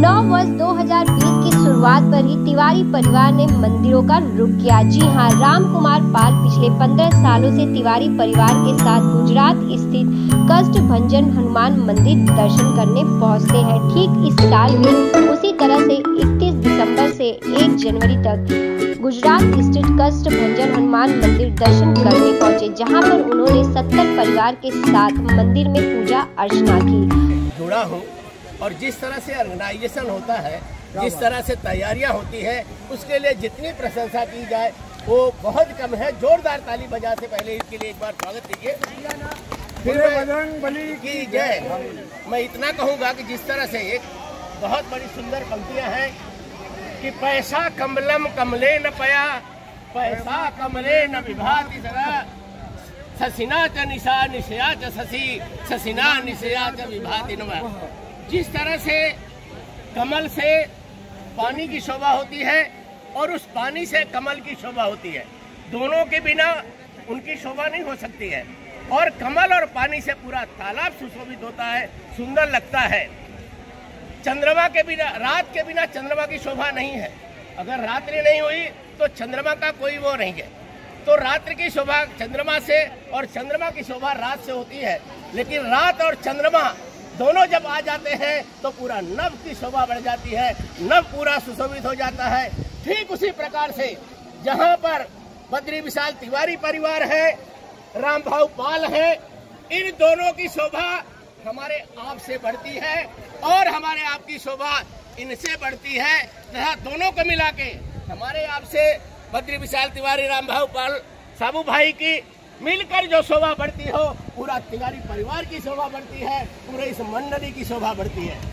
नव वर्ष 2020 की शुरुआत पर ही तिवारी परिवार ने मंदिरों का रुख किया। जी हां, राम कुमार पाल पिछले 15 सालों से तिवारी परिवार के साथ गुजरात स्थित कष्टभंजन हनुमान मंदिर दर्शन करने पहुंचते हैं। ठीक इस साल भी उसी तरह से 31 दिसंबर से 1 जनवरी तक गुजरात स्थित कष्टभंजन हनुमान मंदिर दर्शन करने पहुंचे, जहां पर उन्होंने 70 परिवार के साथ मंदिर में पूजा अर्चना की। जुड़ा हूँ और जिस तरह से ऑर्गेनाइजेशन होता है, जिस तरह से तैयारियां होती है, उसके लिए जितनी प्रशंसा की जाए वो बहुत कम है। जोरदार ताली बजा से पहले इसके लिए एक बार स्वागत कीजिए। फिर बजरंग बली की जय। मैं इतना कहूँगा कि जिस तरह से एक बहुत बड़ी सुंदर पंक्तियां हैं कि पैसा कमलम कमले न पया, पैसा कमले न विभाति सदा, ससिना च निशा निशया च ससी, ससिना निशया च विभाति नवा। जिस तरह से कमल से पानी की शोभा होती है और उस पानी से कमल की शोभा होती है, दोनों के बिना उनकी शोभा नहीं हो सकती है। और कमल और पानी से पूरा तालाब सुशोभित होता है, सुंदर लगता है। चंद्रमा के बिना, रात के बिना चंद्रमा की शोभा नहीं है। अगर रात्रि नहीं हुई तो चंद्रमा का कोई वो नहीं है। तो रात्रि की शोभा चंद्रमा से और चंद्रमा की शोभा रात से होती है। लेकिन रात और चंद्रमा दोनों जब आ जाते हैं तो पूरा नभ की शोभा बढ़ जाती है, नभ पूरा सुशोभित हो जाता है। ठीक उसी प्रकार से जहां पर बद्री विशाल तिवारी परिवार है, राम भाऊ पाल है, इन दोनों की शोभा हमारे आप से बढ़ती है और हमारे आप की शोभा इनसे बढ़ती है। तथा दोनों को मिला के हमारे आप से बद्री विशाल तिवारी राम भाऊ पाल साबू भाई की मिलकर जो शोभा बढ़ती हो, पूरा तिवारी परिवार की शोभा बढ़ती है, पूरे इस मंडली की शोभा बढ़ती है।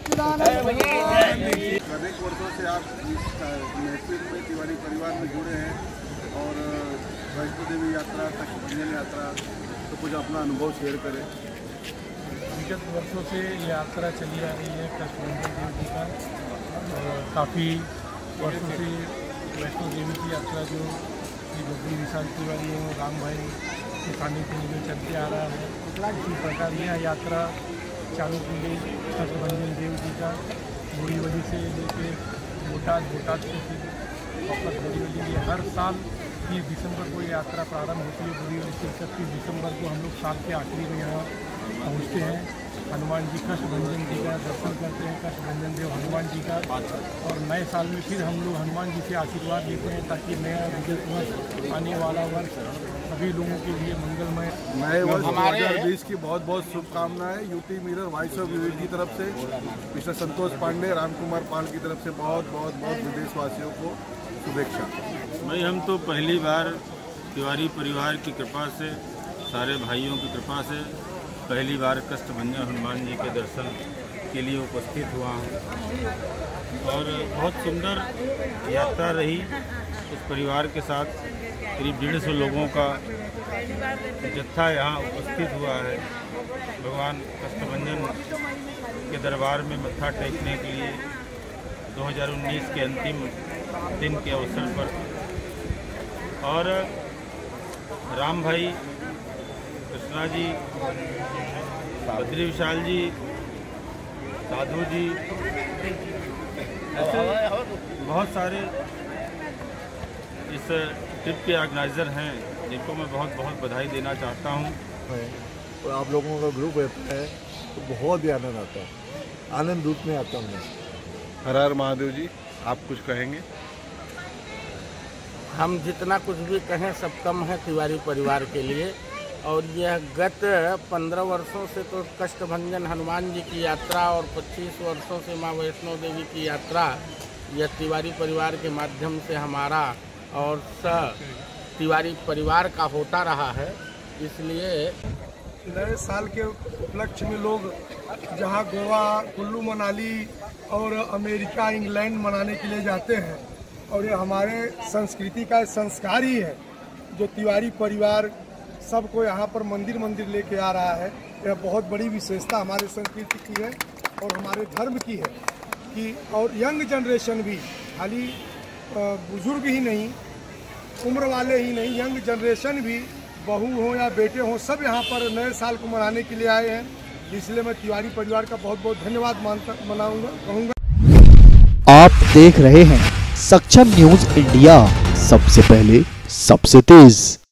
अनेक वर्षों से आप इस महफिल में तिवारी परिवार में जुड़े हैं और वैष्णो देवी यात्रा, कष्टभंजन यात्रा, तो कुछ अपना अनुभव शेयर करें। विगत वर्षों से यात्रा चली आ रही है कष्टभंजन देवी का। काफ़ी वर्षों से वैष्णो देवी की यात्रा जो बद्री विशाल तिवारी और राम भाई के सानिध्य में चलते आ रहा है, इसी प्रकार यह यात्रा चालू की गई कष्टभंजन देवी जी का बोरीवली से लेकर बोटाद से वापस बोरीवली। ये हर साल 30 दिसंबर को ये यात्रा प्रारंभ होती है। बोरीवली से 31 दिसंबर को हम लोग साल के आखिरी में यहाँ पहुँचते हैं। हनुमान जी कष्टभंजन जी का दर्शन करते हैं, कष्टभंजन देव हनुमान जी का, और नए साल में फिर हम लोग हनुमान जी से आशीर्वाद लेते हैं ताकि नया विगत वर्ष, आने वाला वर्ष सभी लोगों के लिए मंगलमय। नए वर्ष 2020 की बहुत बहुत शुभकामनाएं। UT mirror voice of UT की तरफ से, मिस्टर संतोष पांडे, राम कुमार पाल की तरफ से बहुत बहुत बहुत विदेशवासियों को शुभेच्छा। भाई हम तो पहली बार तिवारी परिवार की कृपा से, सारे भाइयों की कृपा से पहली बार कष्टभंजन हनुमान जी के दर्शन के लिए उपस्थित हुआ हूँ और बहुत सुंदर यात्रा रही। इस परिवार के साथ करीब 150 लोगों का जत्था यहाँ उपस्थित हुआ है भगवान कष्टभंजन के दरबार में मत्था टेकने के लिए 2019 के अंतिम दिन के अवसर पर। और राम भाई, कृष्णा जी, बद्री विशाल जी, साधु जी, ऐसे बहुत सारे इस ट्रिप के ऑर्गेनाइज़र हैं जिनको मैं बहुत बहुत बधाई देना चाहता हूँ। और आप लोगों का ग्रुप रहता है तो बहुत ही आनंद आता है, आनंद रूप में आता हूँ। हर हर महादेव जी, आप कुछ कहेंगे? हम जितना कुछ भी कहें सब कम है तिवारी परिवार के लिए। और यह गत 15 वर्षों से तो कष्टभंजन हनुमान जी की यात्रा और 25 वर्षों से माँ वैष्णो देवी की यात्रा यह तिवारी परिवार के माध्यम से हमारा और तिवारी परिवार का होता रहा है। इसलिए नए साल के उपलक्ष्य में लोग जहां गोवा, कुल्लू मनाली और अमेरिका, इंग्लैंड मनाने के लिए जाते हैं, और ये हमारे संस्कृति का संस्कार ही है जो तिवारी परिवार सबको यहाँ पर मंदिर मंदिर लेके आ रहा है। यह बहुत बड़ी विशेषता हमारे संस्कृति की है और हमारे धर्म की है कि और यंग जनरेशन भी, खाली बुजुर्ग ही नहीं, उम्र वाले ही नहीं, यंग जनरेशन भी, बहू हो या बेटे हों, सब यहाँ पर नए साल को मनाने के लिए आए हैं। इसलिए मैं तिवारी परिवार का बहुत बहुत धन्यवाद कहूँगा। आप देख रहे हैं सक्षम न्यूज इंडिया, सबसे पहले सबसे तेज।